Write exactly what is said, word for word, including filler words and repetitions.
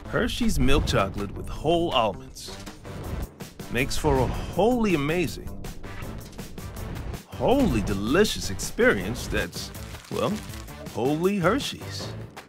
Hershey's milk chocolate with whole almonds makes for a wholly amazing, wholly delicious experience that's, well, wholly Hershey's.